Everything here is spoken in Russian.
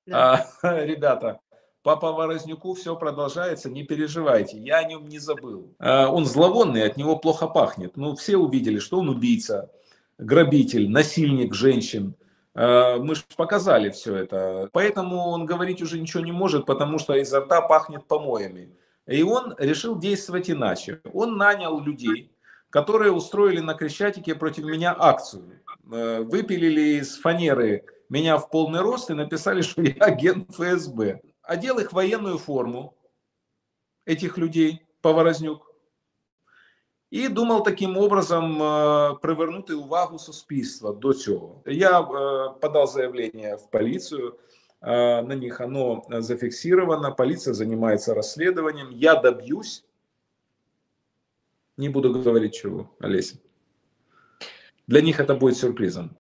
Да. Ребята, по Поворознюку все продолжается, не переживайте, я о нем не забыл. Он зловонный, от него плохо пахнет. Ну, все увидели, что он убийца, грабитель, насильник женщин. Мы же показали все это. Поэтому он говорить уже ничего не может, потому что изо рта пахнет помоями. И он решил действовать иначе. Он нанял людей, которые устроили на Крещатике против меня акцию. Выпилили из фанеры меня в полный рост и написали, что я агент ФСБ. Одел их в военную форму, этих людей, Поворознюк, і думав таким образом привернути увагу суспільства до цього. Я подав заявление в полицию, на них оно зафиксировано, полиция занимается расследованием, я добьюсь, не буду говорить чего, Олеся. Для них это будет сюрпризом.